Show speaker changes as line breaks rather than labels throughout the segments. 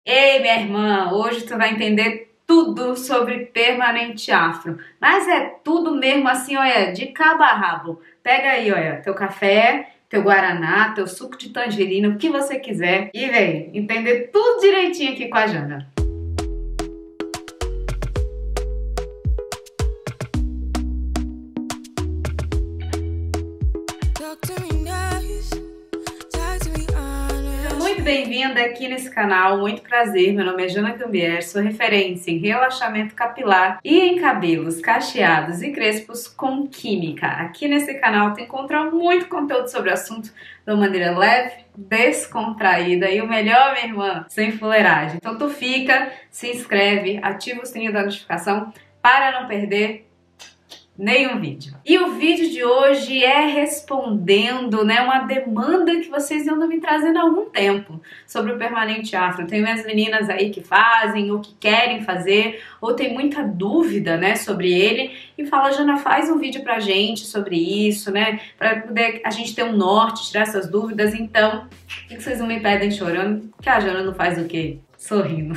Ei, minha irmã, hoje tu vai entender tudo sobre permanente afro, mas é tudo mesmo assim, olha, de cabo a rabo. Pega aí, olha, teu café, teu guaraná, teu suco de tangerina, o que você quiser e vem entender tudo direitinho aqui com a Jana. Muito bem-vinda aqui nesse canal, muito prazer, meu nome é Jana Cambier, sou referência em relaxamento capilar e em cabelos cacheados e crespos com química. Aqui nesse canal tu encontra muito conteúdo sobre o assunto de uma maneira leve, descontraída e o melhor, minha irmã, sem fuleiragem. Então tu fica, se inscreve, ativa o sininho da notificação para não perder nenhum vídeo. E o vídeo de hoje é respondendo, uma demanda que vocês andam me trazendo há algum tempo sobre o permanente afro. Tem minhas meninas aí que fazem ou que querem fazer, ou tem muita dúvida, sobre ele e fala: Jana, faz um vídeo pra gente sobre isso, pra poder a gente ter um norte, tirar essas dúvidas. Então, o que vocês não me pedem chorando? Que a Jana não faz o quê? Sorrindo.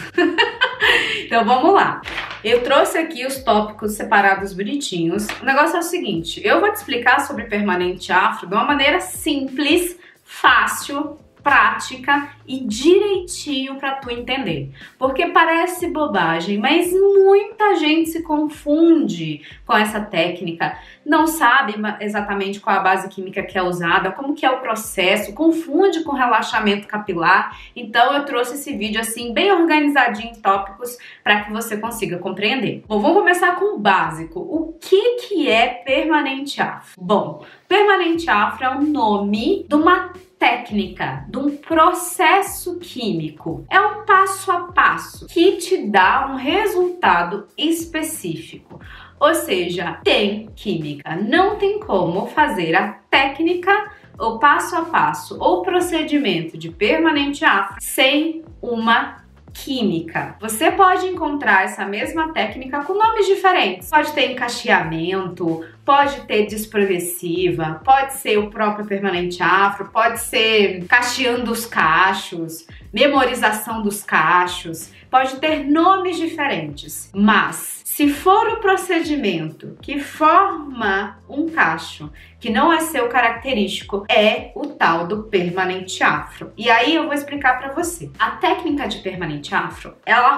Então vamos lá. Eu trouxe aqui os tópicos separados bonitinhos. O negócio é o seguinte, eu vou te explicar sobre permanente afro de uma maneira simples, fácil, prática e direitinho para tu entender. Porque parece bobagem, mas muita gente se confunde com essa técnica, não sabe exatamente qual a base química que é usada, como que é o processo, confunde com relaxamento capilar. Então eu trouxe esse vídeo assim bem organizadinho em tópicos para que você consiga compreender. Bom, vamos começar com o básico. O que é permanente afro? Bom, permanente afro é o nome de uma técnica, de um processo químico. É um passo a passo que te dá um resultado específico. Ou seja, tem química, não tem como fazer a técnica, o passo a passo ou procedimento de permanente afro sem uma química. Você pode encontrar essa mesma técnica com nomes diferentes. Pode ter encaixeamento, pode ter desprogressiva, pode ser o próprio permanente afro, pode ser cacheando os cachos, memorização dos cachos, pode ter nomes diferentes. Mas se for o procedimento que forma um cacho que não é seu característico, é o tal do permanente afro. E aí eu vou explicar para você. A técnica de permanente afro, ela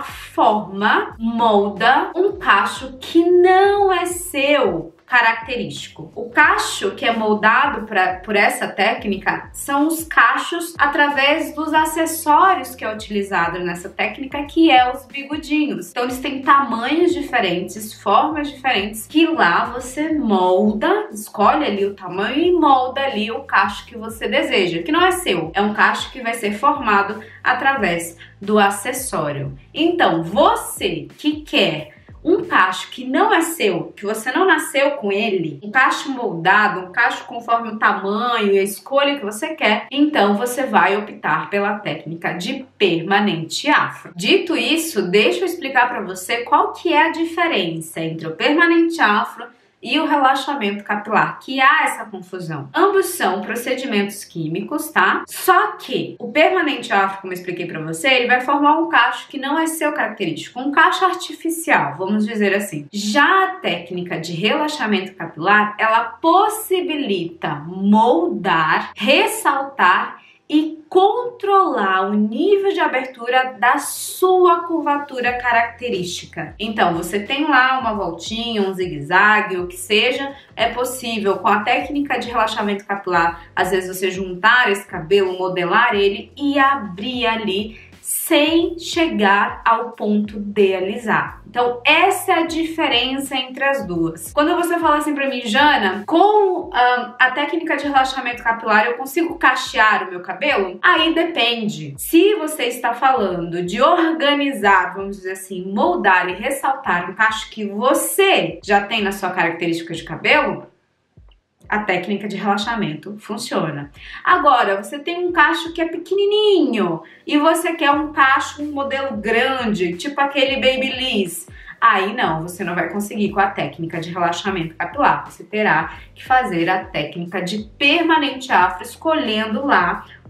molda um cacho que não é seu característico. O cacho que é moldado por essa técnica são os cachos através dos acessórios que é utilizado nessa técnica, que é os bigodinhos. Então eles têm tamanhos diferentes, formas diferentes, que lá você molda, escolhe ali o tamanho e molda ali o cacho que você deseja, que não é seu, é um cacho que vai ser formado através do acessório. Então você que quer um cacho que não é seu, que você não nasceu com ele, um cacho moldado, um cacho conforme o tamanho e a escolha que você quer, então você vai optar pela técnica de permanente afro. Dito isso, deixa eu explicar para você qual que é a diferença entre o permanente afro e o relaxamento capilar, que há essa confusão. Ambos são procedimentos químicos, tá? Só que o permanente afro, como eu expliquei pra você, ele vai formar um cacho que não é seu característico, um cacho artificial, vamos dizer assim. Já a técnica de relaxamento capilar, ela possibilita moldar, ressaltar e controlar o nível de abertura da sua curvatura característica. Então, você tem lá uma voltinha, um zigue-zague, o que seja, é possível com a técnica de relaxamento capilar, às vezes você juntar esse cabelo, modelar ele e abrir ali sem chegar ao ponto de alisar. Então, essa é a diferença entre as duas. Quando você fala assim pra mim, Jana, com a técnica de relaxamento capilar eu consigo cachear o meu cabelo? Aí depende. Se você está falando de organizar, vamos dizer assim, moldar e ressaltar um cacho que você já tem na sua característica de cabelo, a técnica de relaxamento funciona. Agora, você tem um cacho que é pequenininho e você quer um cacho, um modelo grande, tipo aquele Babyliss. Aí não, você não vai conseguir com a técnica de relaxamento capilar. Você terá que fazer a técnica de permanente afro, escolhendo lá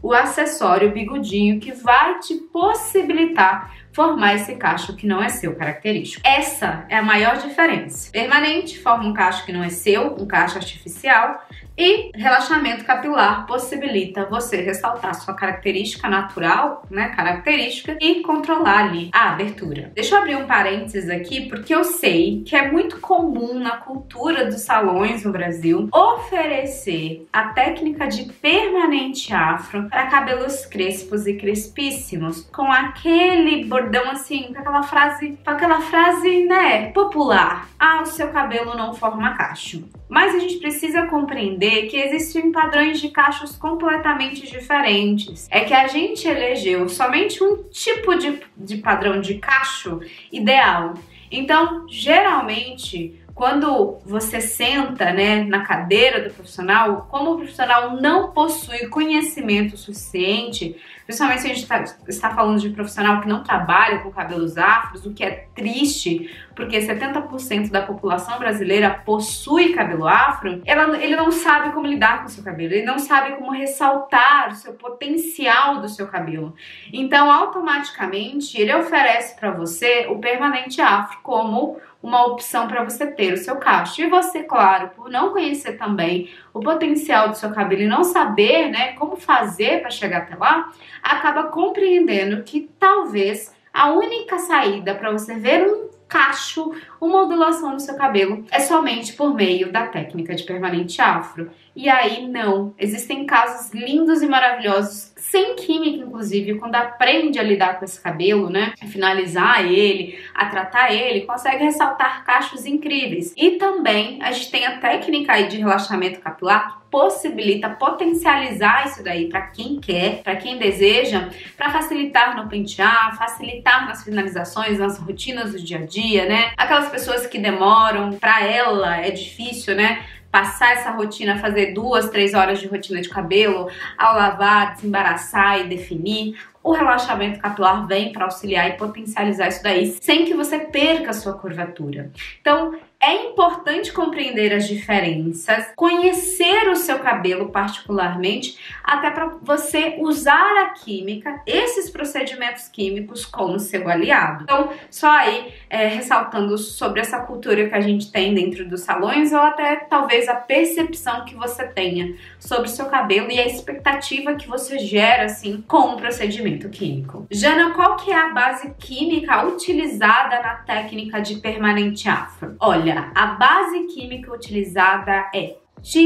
o acessório bigodinho que vai te possibilitar formar esse cacho que não é seu característico. Essa é a maior diferença. Permanente forma um cacho que não é seu, um cacho artificial, e relaxamento capilar possibilita você ressaltar sua característica natural, né, característica, e controlar ali a abertura. Deixa eu abrir um parênteses aqui, porque eu sei que é muito comum na cultura dos salões no Brasil oferecer a técnica de permanente afro para cabelos crespos e crespíssimos, com aquele bordão assim, com aquela frase, né, popular. Ah, o seu cabelo não forma cacho. Mas a gente precisa compreender que existem padrões de cachos completamente diferentes. É que a gente elegeu somente um tipo de padrão de cacho ideal. Então, geralmente, quando você senta, né, na cadeira do profissional, como o profissional não possui conhecimento suficiente, principalmente se a gente está falando de profissional que não trabalha com cabelos afros, o que é triste, porque 70% da população brasileira possui cabelo afro, ele não sabe como lidar com o seu cabelo, ele não sabe como ressaltar o seu potencial do seu cabelo. Então, automaticamente, ele oferece para você o permanente afro como uma opção para você ter o seu cacho. E você, claro, por não conhecer também o potencial do seu cabelo e não saber, né, como fazer para chegar até lá, acaba compreendendo que talvez a única saída para você ver um cacho, uma ondulação no seu cabelo, é somente por meio da técnica de permanente afro. E aí não, existem casos lindos e maravilhosos, sem química inclusive, quando aprende a lidar com esse cabelo, né, a finalizar ele, a tratar ele, consegue ressaltar cachos incríveis. E também a gente tem a técnica aí de relaxamento capilar que possibilita potencializar isso daí para quem quer, para quem deseja, para facilitar no pentear, facilitar nas finalizações, nas rotinas do dia a dia, né? Aquelas pessoas que demoram, para ela é difícil, né, passar essa rotina, fazer 2, 3 horas de rotina de cabelo, ao lavar, desembaraçar e definir. O relaxamento capilar vem para auxiliar e potencializar isso daí, sem que você perca a sua curvatura. Então, é importante compreender as diferenças, conhecer o seu cabelo particularmente, até para você usar a química, esses procedimentos químicos como seu aliado. Então, só aí ressaltando sobre essa cultura que a gente tem dentro dos salões, ou até talvez a percepção que você tenha sobre o seu cabelo e a expectativa que você gera assim com o procedimento químico. Jana, qual que é a base química utilizada na técnica de permanente afro? Olha, a base química utilizada é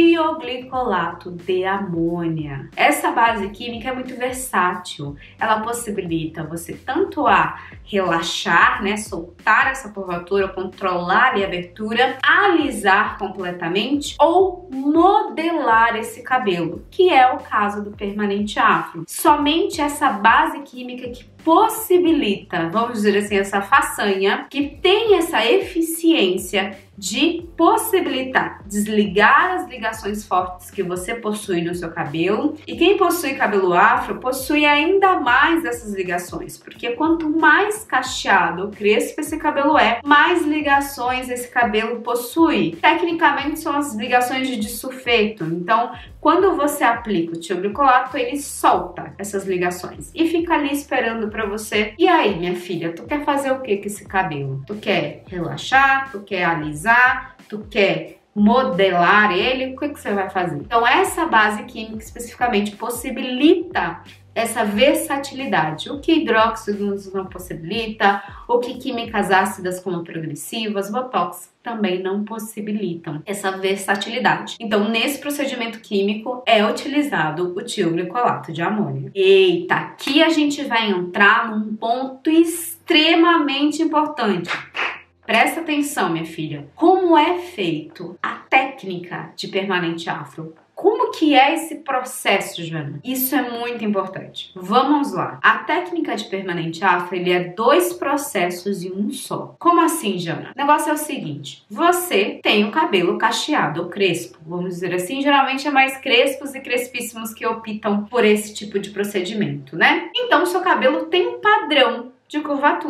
tioglicolato de amônia. Essa base química é muito versátil. Ela possibilita você tanto a relaxar, né, soltar essa curvatura, controlar a abertura, alisar completamente ou modelar esse cabelo, que é o caso do permanente afro. Somente essa base química que possibilita, vamos dizer assim, essa façanha, que tem essa eficiência de possibilitar desligar as ligações fortes que você possui no seu cabelo. E quem possui cabelo afro possui ainda mais dessas ligações, porque quanto mais cacheado, crespo esse cabelo mais ligações esse cabelo possui. Tecnicamente são as ligações de sulfeto. Então, quando você aplica o tioglicolato, ele solta essas ligações e fica ali esperando pra você. E aí, minha filha, tu quer fazer o que com esse cabelo? Tu quer relaxar? Tu quer alisar? Tu quer modelar ele? O que você vai fazer? Então, essa base química especificamente possibilita essa versatilidade, o que hidróxido não possibilita, o que químicas ácidas como progressivas, botox também não possibilitam essa versatilidade. Então, nesse procedimento químico é utilizado o tioglicolato de amônia. Eita, aqui a gente vai entrar num ponto extremamente importante. Presta atenção, minha filha. Como é feito a técnica de permanente afro? Como que é esse processo, Jana? Isso é muito importante. Vamos lá. A técnica de permanente afro, ele é 2 processos em um só. Como assim, Jana? O negócio é o seguinte. Você tem o cabelo cacheado ou crespo, vamos dizer assim. Geralmente é mais crespos e crespíssimos que optam por esse tipo de procedimento, né? Então, o seu cabelo tem um padrão de curvatura.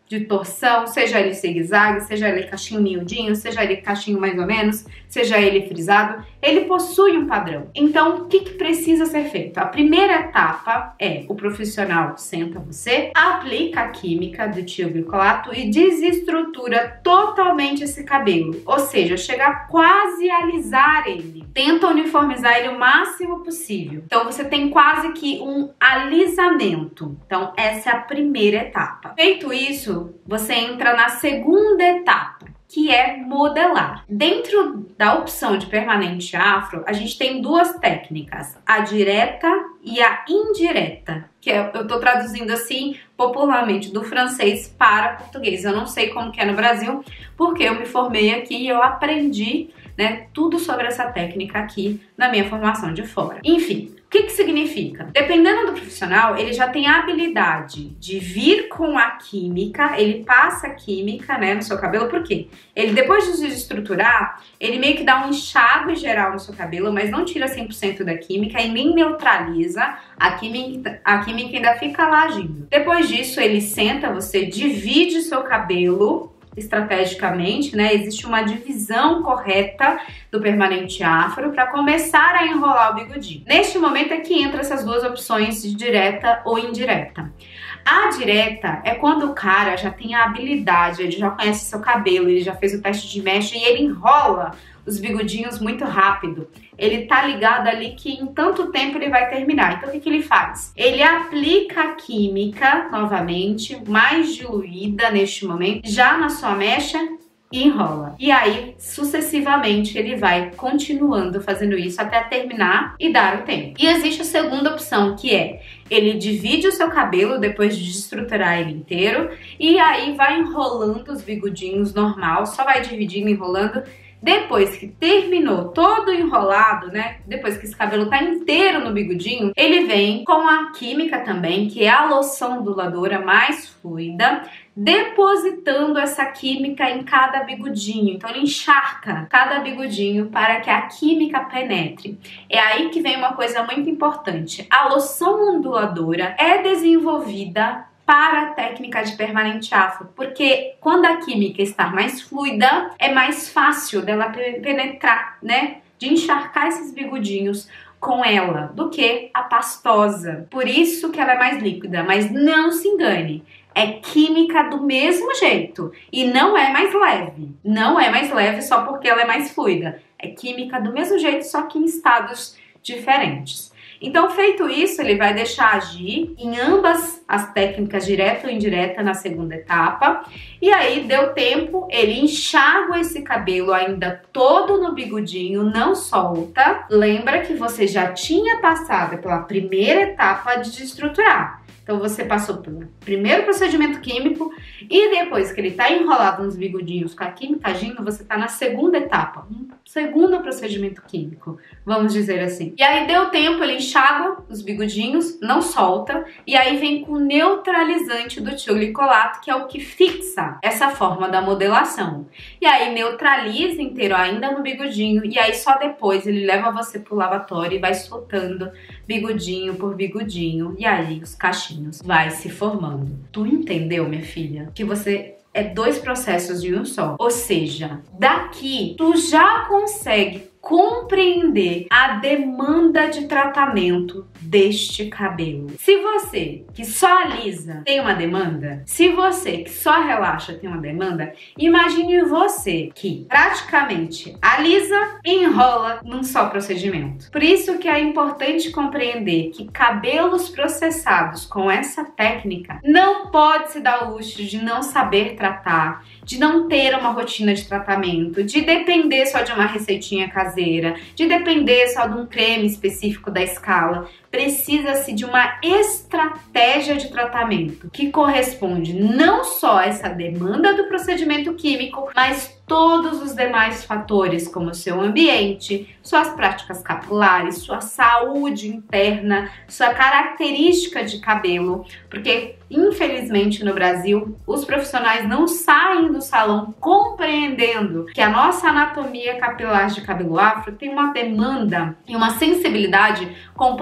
de torção, seja ele zigue-zague, seja ele cachinho miudinho, seja ele cachinho mais ou menos, seja ele frisado, ele possui um padrão. Então, o que precisa ser feito? A primeira etapa é o profissional senta você, aplica a química do tioglicolato e desestrutura totalmente esse cabelo, ou seja, chega a quase alisar ele. Tenta uniformizar ele o máximo possível. Então, você tem quase que um alisamento. Então, essa é a primeira etapa. Feito isso, você entra na segunda etapa, que é modelar. Dentro da opção de permanente afro, a gente tem duas técnicas, a direta e a indireta, que eu tô traduzindo assim popularmente do francês para português. Eu não sei como que é no Brasil, porque eu me formei aqui e eu aprendi, né, tudo sobre essa técnica aqui na minha formação de fora. Enfim, o que significa? Dependendo do profissional, ele já tem a habilidade de vir com a química, ele passa a química, né, no seu cabelo, por quê? Ele, depois de desestruturar, ele meio que dá um enxágue geral no seu cabelo, mas não tira 100% da química e nem neutraliza, a química ainda fica lá agindo. Depois disso, ele senta, você divide o seu cabelo estrategicamente, né? Existe uma divisão correta do permanente afro para começar a enrolar o bigodinho. Neste momento é que entra essas duas opções de direta ou indireta. A direta é quando o cara já tem a habilidade, ele já conhece seu cabelo, ele já fez o teste de mecha e ele enrola os bigodinhos muito rápido. Ele tá ligado ali que em tanto tempo ele vai terminar. Então o que ele faz? Ele aplica a química novamente, mais diluída neste momento, já na sua mecha e enrola. E aí, sucessivamente, ele vai continuando fazendo isso até terminar e dar o tempo. E existe a segunda opção, que é ele divide o seu cabelo depois de desestruturar ele inteiro e aí vai enrolando os bigodinhos normal, só vai dividindo, enrolando. Depois que terminou todo enrolado, né? Depois que esse cabelo tá inteiro no bigodinho, ele vem com a química também, que é a loção onduladora mais fluida, depositando essa química em cada bigodinho. Então ele encharca cada bigodinho para que a química penetre. É aí que vem uma coisa muito importante. A loção onduladora é desenvolvida para a técnica de permanente afro, porque quando a química está mais fluida, é mais fácil dela penetrar, né? De encharcar esses bigodinhos com ela, do que a pastosa. Por isso que ela é mais líquida, mas não se engane, é química do mesmo jeito e não é mais leve. Não é mais leve só porque ela é mais fluida. É química do mesmo jeito, só que em estados diferentes. Então, feito isso, ele vai deixar agir em ambas as técnicas, direta ou indireta, na segunda etapa. E aí, deu tempo, ele enxágua esse cabelo ainda todo no bigodinho, não solta. Lembra que você já tinha passado pela primeira etapa de desestruturar. Então, você passou pelo primeiro procedimento químico e depois que ele tá enrolado nos bigodinhos com a química agindo, você tá na segunda etapa, um segundo procedimento químico, vamos dizer assim. E aí deu tempo, ele enxágua os bigodinhos, não solta, e aí vem com o neutralizante do tioglicolato, que é o que fixa essa forma da modelação. E aí neutraliza inteiro ainda no bigodinho, e aí só depois ele leva você pro lavatório e vai soltando bigodinho por bigodinho, e aí os cachinhos vai se formando. Tu entendeu, minha filha? Que você é dois processos em um só. Ou seja, daqui tu já consegue compreender a demanda de tratamento deste cabelo. Se você que só alisa tem uma demanda, se você que só relaxa tem uma demanda, imagine você que praticamente alisa e enrola num só procedimento. Por isso que é importante compreender que cabelos processados com essa técnica não pode se dar o luxo de não saber tratar, de não ter uma rotina de tratamento, de depender só de uma receitinha caseira, de depender só de um creme específico da escala. Precisa-se de uma estratégia de tratamento que corresponde não só a essa demanda do procedimento químico, mas todos os demais fatores, como o seu ambiente, suas práticas capilares, sua saúde interna, sua característica de cabelo, porque infelizmente no Brasil os profissionais não saem do salão compreendendo que a nossa anatomia capilar de cabelo afro tem uma demanda e uma sensibilidade completamente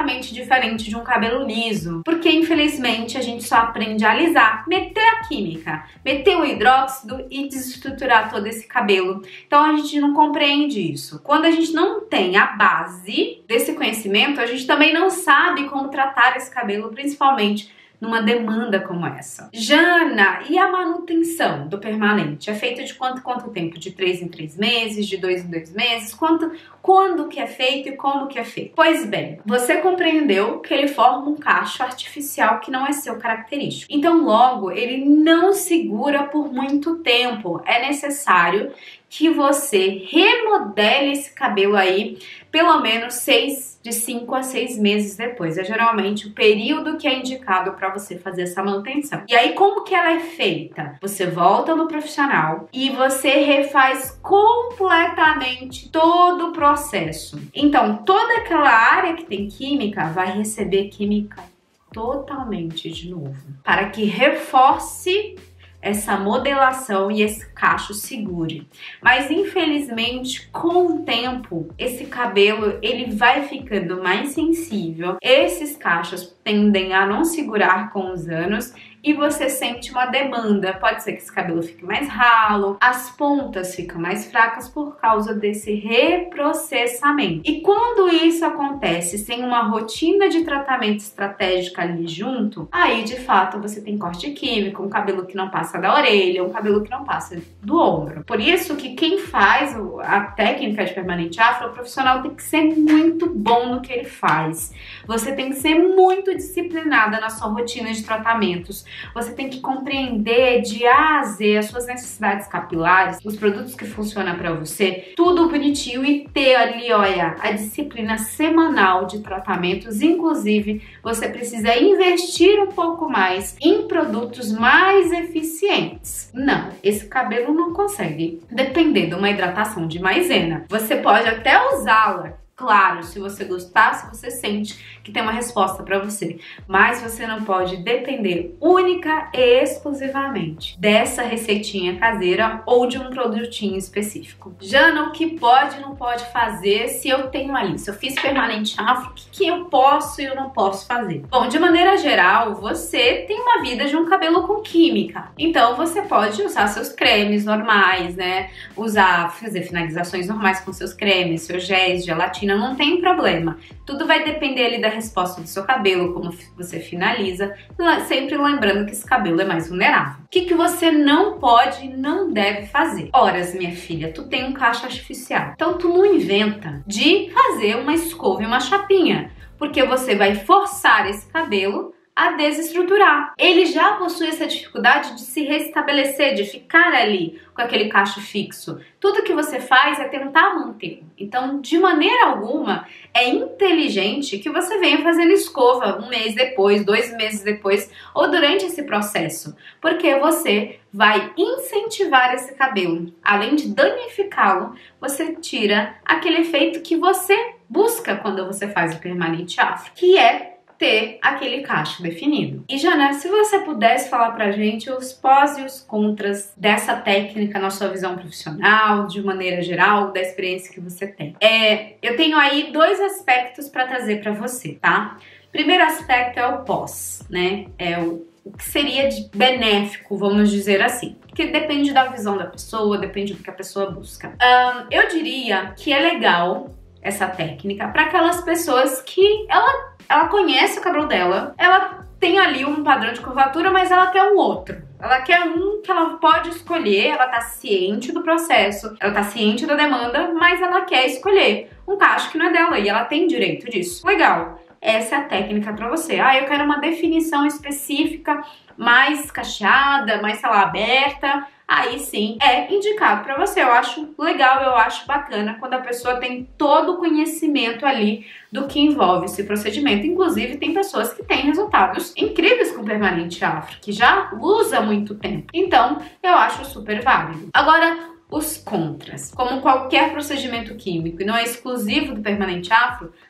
completamente diferente de um cabelo liso, porque infelizmente a gente só aprende a alisar, meter a química, meter o hidróxido e desestruturar todo esse cabelo. Então a gente não compreende isso. Quando a gente não tem a base desse conhecimento, a gente também não sabe como tratar esse cabelo, principalmente numa demanda como essa. Jana, e a manutenção do permanente? É feito de quanto tempo? De 3 em 3 meses? De 2 em 2 meses? Quando que é feito e como que é feito? Pois bem, você compreendeu que ele forma um cacho artificial que não é seu característico. Então, logo, ele não segura por muito tempo. É necessário que você remodele esse cabelo aí pelo menos de 5 a 6 meses depois. É geralmente o período que é indicado para você fazer essa manutenção. E aí, como que ela é feita? Você volta no profissional e você refaz completamente todo o processo. Então, toda aquela área que tem química vai receber química totalmente de novo, para que reforce essa modelação e esse cacho segure. Mas infelizmente, com o tempo, esse cabelo ele vai ficando mais sensível. Esses cachos tendem a não segurar com os anos e você sente uma demanda. Pode ser que esse cabelo fique mais ralo, as pontas ficam mais fracas por causa desse reprocessamento. E quando isso acontece sem uma rotina de tratamento estratégica ali junto, aí de fato você tem corte químico, um cabelo que não passa da orelha, um cabelo que não passa do ombro. Por isso que quem faz a técnica de permanente afro, o profissional tem que ser muito bom no que ele faz. Você tem que ser muito disciplinada na sua rotina de tratamentos. Você tem que compreender de A a Z as suas necessidades capilares, os produtos que funcionam para você, tudo bonitinho e ter ali, olha, a disciplina semanal de tratamentos. Inclusive, você precisa investir um pouco mais em produtos mais eficientes. Não, esse cabelo não consegue depender de uma hidratação de maisena. Você pode até usá-la, claro, se você gostar, se você sente que tem uma resposta para você. Mas você não pode depender única e exclusivamente dessa receitinha caseira ou de um produtinho específico. Jana, o que pode e não pode fazer se eu tenho ali? Se eu fiz permanente afro, o que eu posso e eu não posso fazer? Bom, de maneira geral, você tem uma vida de um cabelo com química. Então, você pode usar seus cremes normais, né? Fazer finalizações normais com seus cremes, seus géis, gelatina, não tem problema. Tudo vai depender ali da resposta do seu cabelo, como você finaliza, sempre lembrando que esse cabelo é mais vulnerável. O que você não pode e não deve fazer? Horas, minha filha, tu tem um cacho artificial, então tu não inventa de fazer uma escova e uma chapinha, porque você vai forçar esse cabelo a desestruturar. Ele já possui essa dificuldade de se restabelecer, de ficar ali com aquele cacho fixo. Tudo que você faz é tentar manter. Então, de maneira alguma, é inteligente que você venha fazendo escova 1 mês depois, 2 meses depois, ou durante esse processo, porque você vai incentivar esse cabelo. Além de danificá-lo, você tira aquele efeito que você busca quando você faz o permanente afro, que é ter aquele cacho definido. E Jana, se você pudesse falar pra gente os pós e os contras dessa técnica na sua visão profissional, de maneira geral, da experiência que você tem. Eu tenho aí 2 aspectos para trazer para você, tá? Primeiro aspecto é o pós, né? É o que seria de benéfico, vamos dizer assim. Porque depende da visão da pessoa, depende do que a pessoa busca. Eu diria que é legal essa técnica para aquelas pessoas que ela conhece o cabelo dela, ela tem ali um padrão de curvatura, mas ela quer um outro. Ela quer um que ela pode escolher, ela tá ciente do processo, ela tá ciente da demanda, mas ela quer escolher um cacho que não é dela e ela tem direito disso. Legal, essa é a técnica pra você. Eu quero uma definição específica, mais cacheada, mais, sei lá, aberta. Aí sim, é indicado pra você. Eu acho legal, eu acho bacana quando a pessoa tem todo o conhecimento ali do que envolve esse procedimento. Inclusive, tem pessoas que têm resultados incríveis com permanente afro, que já usa há muito tempo. Então, eu acho super válido. Agora, os contras. Como qualquer procedimento químico e não é exclusivo do permanente afro,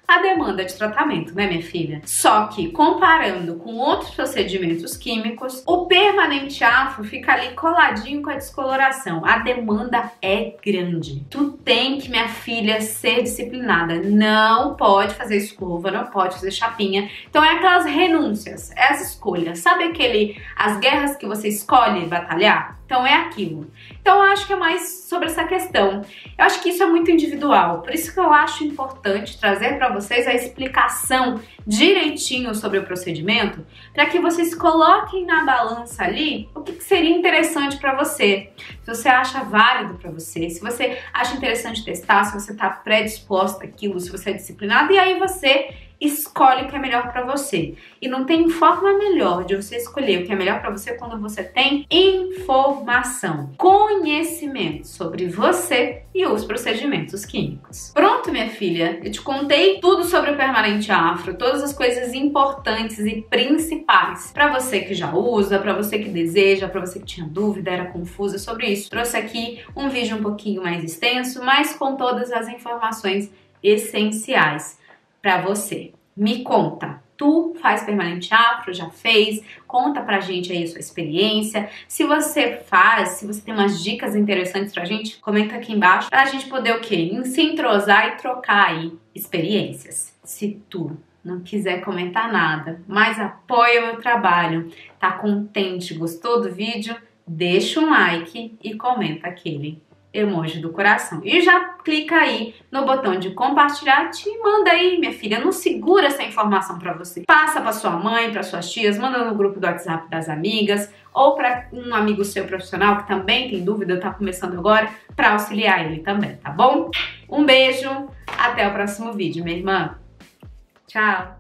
a demanda de tratamento, né, minha filha? Só que, comparando com outros procedimentos químicos, o permanente afro fica ali coladinho com a descoloração. A demanda é grande. Tu tem que, minha filha, ser disciplinada. Não pode fazer escova, não pode fazer chapinha. Então é aquelas renúncias, é as escolhas. Sabe as guerras que você escolhe batalhar? Então é aquilo. Então eu acho que é mais sobre essa questão. Eu acho que isso é muito individual. Por isso que eu acho importante trazer para vocês a explicação direitinho sobre o procedimento, para que vocês coloquem na balança ali o que seria interessante para você. Se você acha válido para você, se você acha interessante testar, se você está predisposta àquilo, se você é disciplinado, e aí você escolhe o que é melhor para você. E não tem forma melhor de você escolher o que é melhor para você quando você tem informação, conhecimento sobre você e os procedimentos químicos. Pronto, minha filha, eu te contei tudo sobre o permanente afro, todas as coisas importantes e principais para você que já usa, para você que deseja, para você que tinha dúvida, era confusa sobre isso. Trouxe aqui um vídeo um pouquinho mais extenso, mas com todas as informações essenciais para você. Me conta, tu faz permanente afro? Já fez? Conta pra gente aí a sua experiência. Se você faz, se você tem umas dicas interessantes pra gente, comenta aqui embaixo pra gente poder o quê? Se entrosar e trocar aí experiências. Se tu não quiser comentar nada, mas apoia o meu trabalho, tá contente, gostou do vídeo? Deixa um like e comenta aquele emoji do coração. E já clica aí no botão de compartilhar, te manda aí, minha filha, não segura essa informação pra você. Passa pra sua mãe, pra suas tias, manda no grupo do WhatsApp das amigas ou pra um amigo seu profissional que também tem dúvida, tá começando agora, pra auxiliar ele também, tá bom? Um beijo, até o próximo vídeo, minha irmã. Tchau!